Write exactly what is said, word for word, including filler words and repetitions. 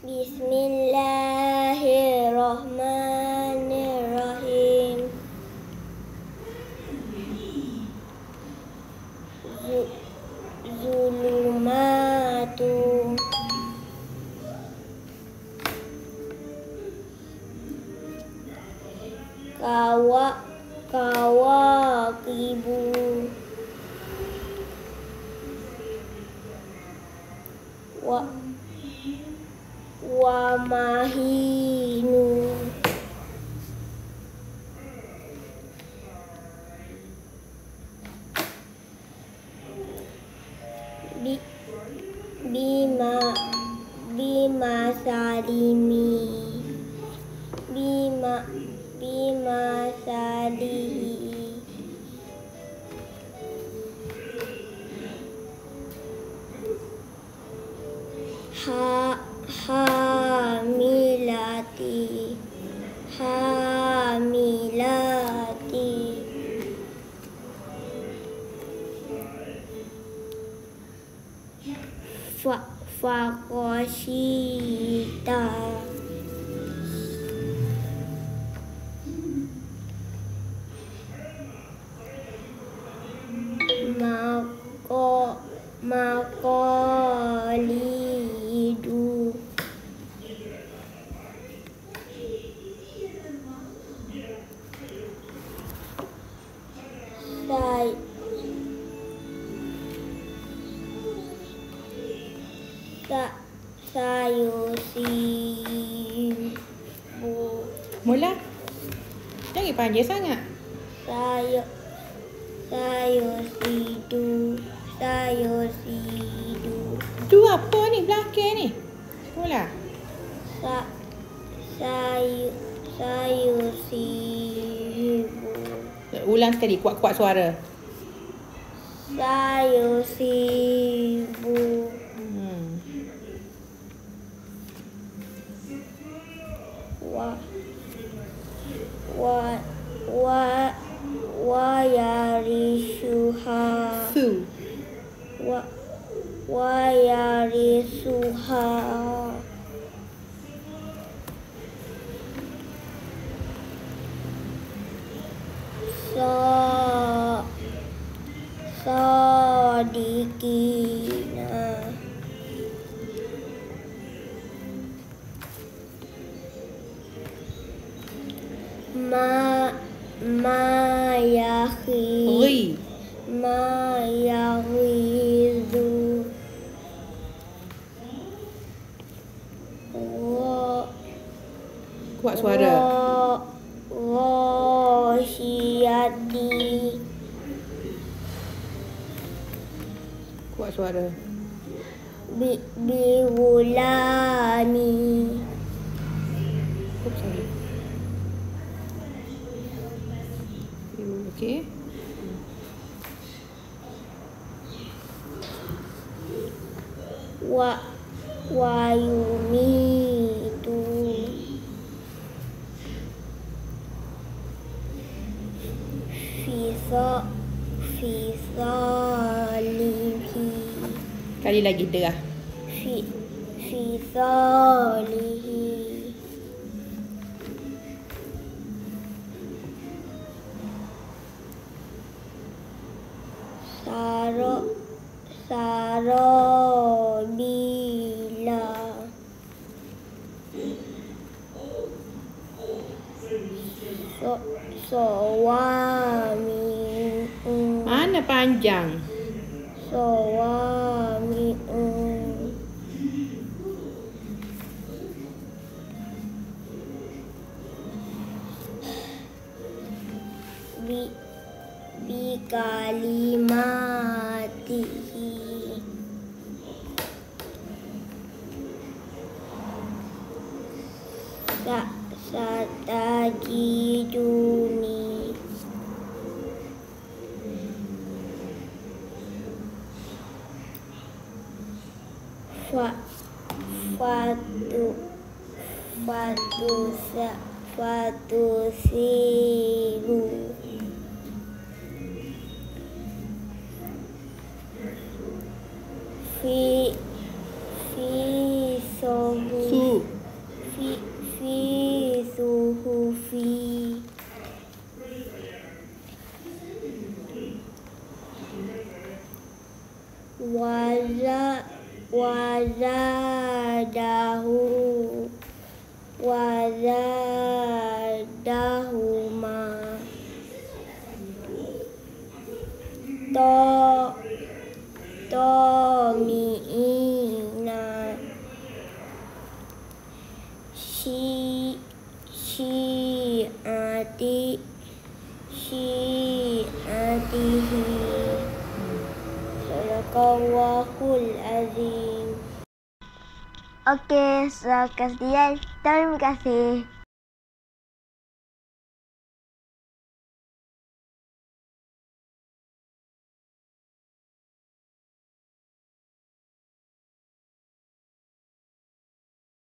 Bismillahirrahmanirrahim. Z- Zulumatu. Kawa kawakibu. Wa wa mahinu. Bi bima bima salimi. Bima bima salihi. Ha hamilati hamilati. Fa fakoshita. Mako makolidu. Say sa sayusibu. Mula. Jangan panjang sangat. Sayo sayusidu. Sayusidu. Tu apa ni belakang ni? Mula. Sa sayu sayusibu. Ulang sekali, kuat-kuat suara. Sayusibu. Hmm. Wa wa wa wa yarisuha. Su. Wa wa yarisuha. So sodikina. Ma ma yahi. Ri. Ma yahizu. Wa Kuat suara. Rosyati. Kuat suara. Bi biwulani. Oops, sorry. Okey. Wa wayumitu. Fisa fisalihi. Kali lagi derah. Fi fisalihi. Saro sarobila. So sowami. Mana panjang? Sowami. Bi bi kalimatihi. Sa satajiduni. Fa fatu fatu sa fatu siru. Fi fi sohu. Su. Waza wazadahu wazadahuma to tomiina shi shi'ati shi'atihi. Sadaqallahul azim. Okey, sekian. Terima kasih.